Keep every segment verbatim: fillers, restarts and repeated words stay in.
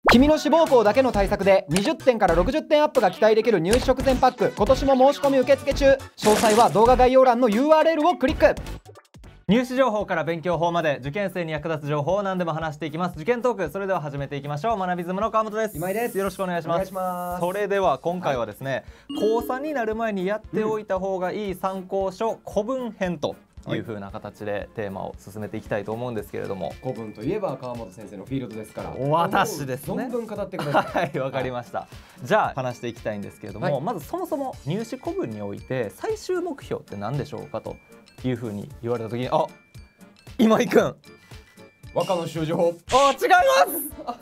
君の志望校だけの対策でにじゅってんからろくじゅってんアップが期待できる入試直前パック、今年も申し込み受付中。詳細は動画概要欄の ユーアールエル をクリック。 入試情報から勉強法まで受験生に役立つ情報を何でも話していきます。受験トーク、それでは始めていきましょう。学びズムの川本です。 今井です。 よろしくお願いします。 お願いします。 それでは今回はですね、高さんになる前にやっておいた方がいい参考書古文編という風な形でテーマを進めていきたいと思うんですけれども、 古文といえば川本先生のフィールドですから、 私ですね。 存分語ってください。 はい、わかりました。じゃあ話していきたいんですけれども、 はい、 まずそもそも入試古文において最終目標って何でしょうかという風に言われた時に、あ、今井くん、 和歌の習字法。 あ、違います。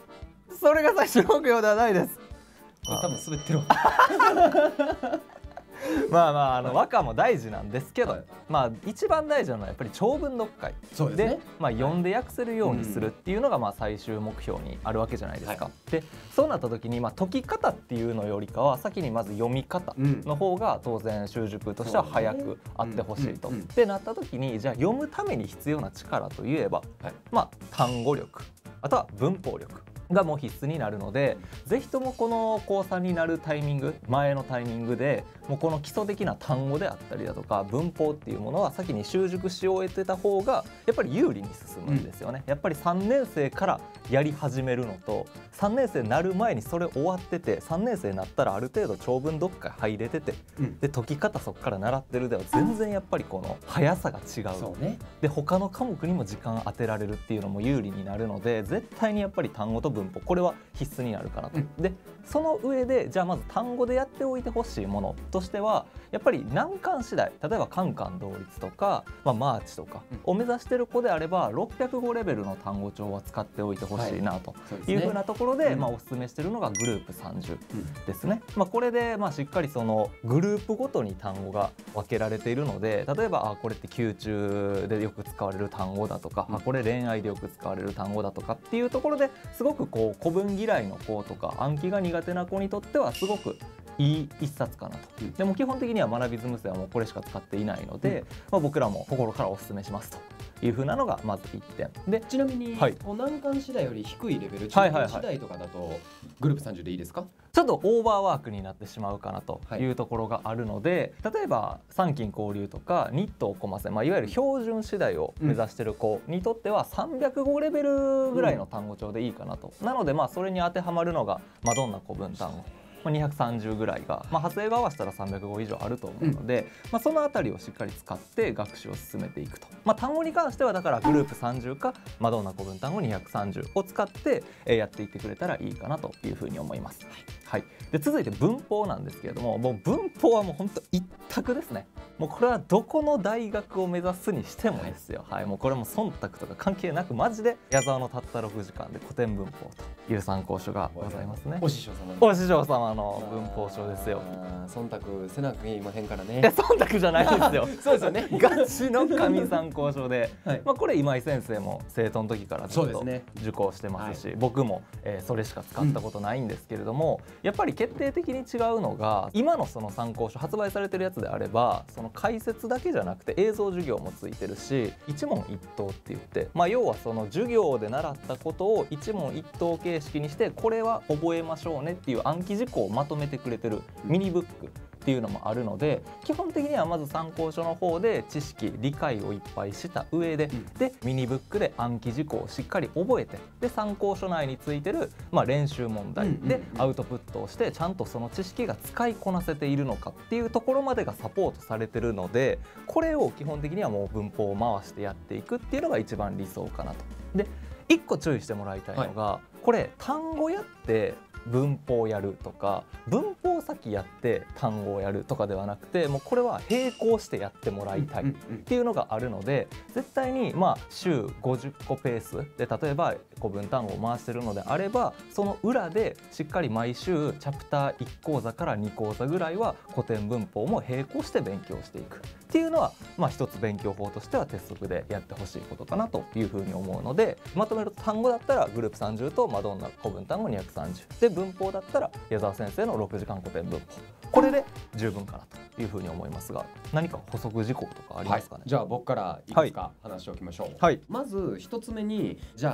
それが最終目標ではないです。 多分滑ってるわ。 まあまあ、あの和歌も大事なんですけど、 はい、 まあ一番大事なのはやっぱり長文読解 で, で、ね、まあ、読んで訳せるようにするっていうのがまあ最終目標にあるわけじゃないですか。はい、でそうなった時に、まあ、解き方っていうのよりかは先にまず読み方の方が当然習熟としては早くあってほしいと。でなった時に、じゃあ読むために必要な力といえば、はい、まあ単語力、あとは文法力がもう必須になるので、ぜひともこの高さんになるタイミング、前のタイミングでもうこの基礎的な単語であったりだとか文法っていうものは先に習熟し終えてた方がやっぱり有利に進むんですよね。うん、やっぱりさんねん生からやり始めるのと、さんねん生になる前にそれ終わってて、さんねん生になったらある程度長文読解入れてて、うん、で解き方そこから習ってるでは全然やっぱりこの速さが違う。そうね、で他の科目にも時間当てられるっていうのも有利になるので、絶対にやっぱり単語と文法、これは必須になるかなと。うん、でその上で、じゃあまず単語でやっておいてほしいものとしては、やっぱり難関次第、例えばカンカン同率とか、まあ、マーチとかを目指している子であればろっぴゃくごレベルの単語帳は使っておいてほしいなというふうなところで、まあおすすめしているのがグループさんじゅうですね。まあ、これでまあしっかりそのグループごとに単語が分けられているので、例えばあこれって宮中でよく使われる単語だとか、あこれ恋愛でよく使われる単語だとかっていうところですごくこう古文嫌いの子とか暗記が苦手な子にとってはすごくいい一冊かなと。うん、でも基本的には学びズム生はもうこれしか使っていないので、うん、まあ、僕らも心からお勧めしますというふうなのがまずいってんで、 ちなみに、はい、難関次第より低いレベル、中間次第とかだとグループさんじゅうでいいですか？ ちょっとオーバーワークになってしまうかなというところがあるので、はい、例えば参勤交流とか日東コマセ、まあ、いわゆる標準次第を目指している子にとってはさんびゃくごレベルぐらいの単語帳でいいかなと。うん、なのでまあそれに当てはまるのがマドンナ古文単語にひゃくさんじゅうぐらいが、まあ、派生が合わせたらさんびゃくご以上あると思うので、うん、まあ、そのあたりをしっかり使って学習を進めていくと。まあ、単語に関してはだからグループさんじゅうかマドンナ古文単語にひゃくさんじゅうを使ってやっていってくれたらいいかなというふうに思います。はい、で続いて文法なんですけれども、もう文法はもう本当一択ですね。もうこれはどこの大学を目指すにしてもですよ。はい、もうこれも忖度とか関係なくマジで矢沢のたったろくじかんで古典文法という参考書がございますね。 お師匠様お師匠様の文法書ですよ。 忖度せなくいまへんからね。 いや忖度じゃないですよ。 そうですよね。 ガチの神参考書で、はい、まあこれ今井先生も生徒の時からずっと受講してますし、はい、僕も、えー、それしか使ったことないんですけれども、うん、やっぱり決定的に違うのが、今のその参考書発売されてるやつであればその解説だけじゃなくて映像授業もついてるし、一問一答って言って、まあ、要はその授業で習ったことを一問一答形式にして、これは覚えましょうねっていう暗記事項をまとめてくれてるミニブックっていうのもあるので、基本的にはまず参考書の方で知識理解をいっぱいした上で、うん、でミニブックで暗記事項をしっかり覚えて、で参考書内についてる、まあ、練習問題でアウトプットをして、ちゃんとその知識が使いこなせているのかっていうところまでがサポートされてるので、これを基本的にはもう文法を回してやっていくっていうのが一番理想かなと。でいっこ注意してもらいたいのが、はい、これ単語やって文法をやるとか、文法先やって単語をやるとかではなくて、もうこれは並行してやってもらいたいっていうのがあるので、絶対にまあ週ごじゅっこペースで例えば古文単語を回してるのであれば、その裏でしっかり毎週チャプターいち講座からに講座ぐらいは古典文法も並行して勉強していくっていうのは、まあ一つ勉強法としては鉄則でやってほしいことかなというふうに思うので、まとめると単語だったらグループさんじゅうとマドンナ古文単語にひゃくさんじゅうで、文法だったら矢沢先生のろくじかん古典文法、これで十分かなというふうに思いますが、何か補足事項とかありますかね？ はい、じゃあ僕からいくつか話しておきましょう。はい、まず一つ目に、じゃあこ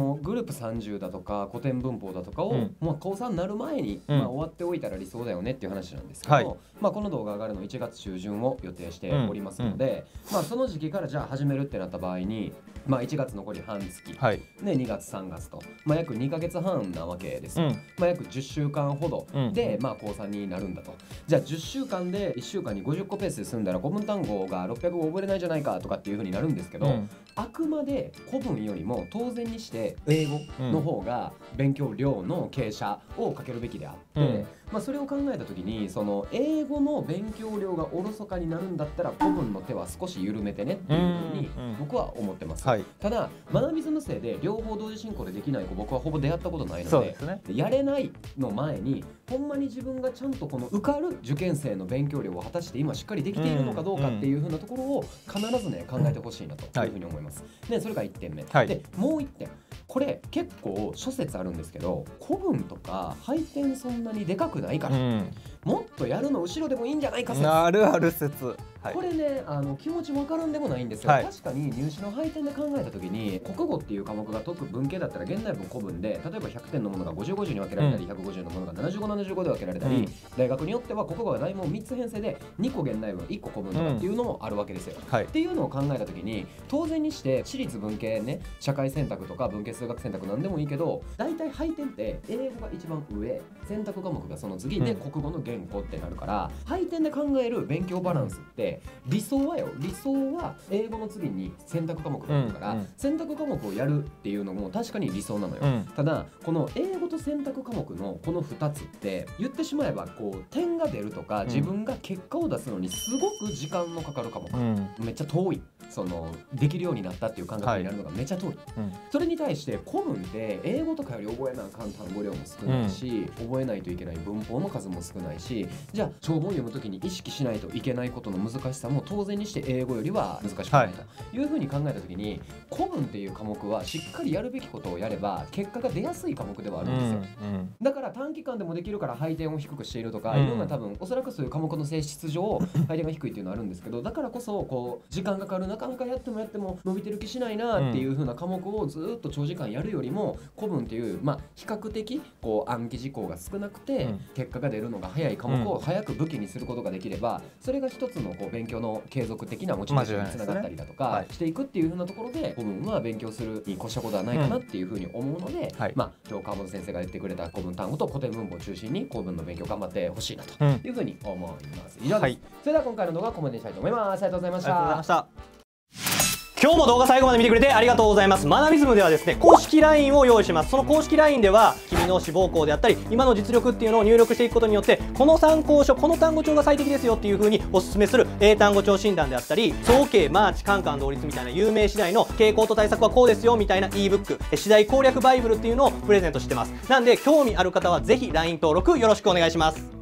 のグループさんじゅうだとか古典文法だとかを、うん、まあ高さんになる前に、うん、まあ、終わっておいたら理想だよねっていう話なんですけど、はい、まあこの動画上がるのいちがつ中旬を予定しておりますので、うん、まあその時期からじゃあ始めるってなった場合に、まあいちがつ残り半月、はい、でにがつさんがつと、まあ、約にかげつはんなわけですよ、うん、まあ約じゅっしゅうかんほどで、うん、まあ高さんになるんだと。じゃあじゅっしゅうかんでいっしゅうかんにごじゅっこペースで済んだら古文単語がろっぴゃくご覚えれないじゃないかとかっていう風になるんですけど、うん、あくまで古文よりも当然にして英語の方が勉強量の傾斜をかけるべきであって、うん、まあそれを考えた時にその英語の勉強量がおろそかになるんだったら古文の手は少し緩めてねっていう風に僕は思ってます、はい、ただ学びず無生で両方同時進行でできない子僕はほぼ出会ったことないの で, で、ね、やれないの前にほんまに自分がちゃんとこの受かる受験生の勉強量を果たして今しっかりできているのかどうかっていう風なところを必ずね考えてほしいなという風に思います、でそれがいってんめ、はい、でもういってん、これ結構諸説あるんですけど古文とか配点そんなにでかくないから、うん、もっとやるの後ろでもいいんじゃないか説、 あるある説、 はい、これねあの気持ち分からんでもないんですよ、はい、確かに入試の配点で考えた時に国語っていう科目が特文系だったら現代文古文で例えばひゃくてんのものがごじゅう、ごじゅうに分けられたり、うん、ひゃくごじゅうのものがななじゅうご、ななじゅうごで分けられたり、うん、大学によっては国語は題問みっつ編成でにこ現代文いっこ古文とかっていうのもあるわけですよ、うん、はい、っていうのを考えた時に当然にして私立文系ね社会選択とか文系数学選択なんでもいいけど大体配点って英語が一番上選択科目がその次で国語の言語ってなるから、うん、配点で考える勉強バランスって理想はよ理想は英語の次に選択科目があるから、うんうん、選択科目をやるっていうのも確かに理想なのよ、うん、ただこの英語と選択科目のこのふたつって言ってしまえばこう点が出るとか、うん、自分が結果を出すのにすごく時間のかかる科目、うん、めっちゃ遠いそのできるようになったっていう感覚になるのがめっちゃ遠い、はい、うん、それに対して古文って英語とかより覚えなあかん単語量も少ないし、うん、覚えないといけない文法の数も少ないし、じゃあ長文読むときに意識しないといけないことの難しさも当然にして英語よりは難しくないというふうに考えたときに、古文っていう科目はしっかりやるべきことをやれば結果が出やすい科目ではあるんですよ、うんうん、だから短期間でもできるから配点を低くしているとか、うん、いろんな多分おそらくそういう科目の性質上配点が低いっていうのはあるんですけど、だからこそこう時間がかかるなかなかやってもやっても伸びてる気しないなっていう風な科目をずっと長時間やるよりも古文っていうまあ比較的こう暗記事項が少なくて、うん、結果が出るのが早い科目を早く武器にすることができれば、それが一つのこう勉強の継続的なモチベーションにつながったりだとかしていくっていう風なところで古文は勉強するに越したことはないかなっていう風に思うので、うん、まあ今日川本先生が言ってくれた古文単語と古典文法を中心に古文の勉強頑張ってほしいなという風に思います。以上です、はい、それでは今回の動画はここまでにしたいと思います。ありがとうございました。 ありがとうございました。 今日も動画最後まで見てくれてありがとうございます。マナビズムではですね、公式 ライン を用意します。その公式 ライン では君の志望校であったり今の実力っていうのを入力していくことによって、この参考書この単語帳が最適ですよっていう風におすすめする英単語帳診断であったり、早慶マーチカンカン同率みたいな有名次第の傾向と対策はこうですよみたいな イーブック 次第攻略バイブルっていうのをプレゼントしてます。なんで興味ある方はぜひ ライン 登録よろしくお願いします。